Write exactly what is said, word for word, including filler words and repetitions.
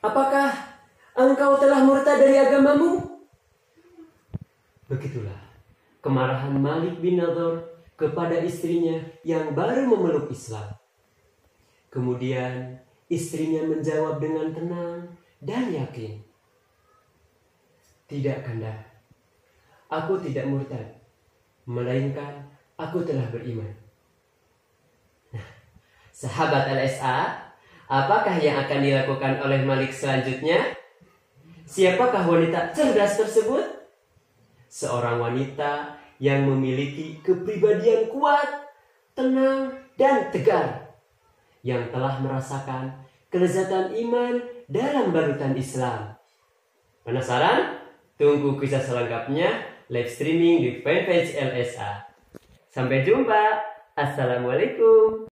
apakah engkau telah murtad dari agamamu? Begitulah kemarahan Malik bin Nadhr kepada istrinya yang baru memeluk Islam. Kemudian istrinya menjawab dengan tenang dan yakin, "Tidak, Kanda, aku tidak murtad, melainkan aku telah beriman." Nah, sahabat L S A, apakah yang akan dilakukan oleh Malik selanjutnya? Siapakah wanita cerdas tersebut? Seorang wanita yang memiliki kepribadian kuat, tenang, dan tegar, yang telah merasakan kelezatan iman dalam balutan Islam. Penasaran? Tunggu kisah selengkapnya live streaming di fanpage L S A. Sampai jumpa. Assalamualaikum.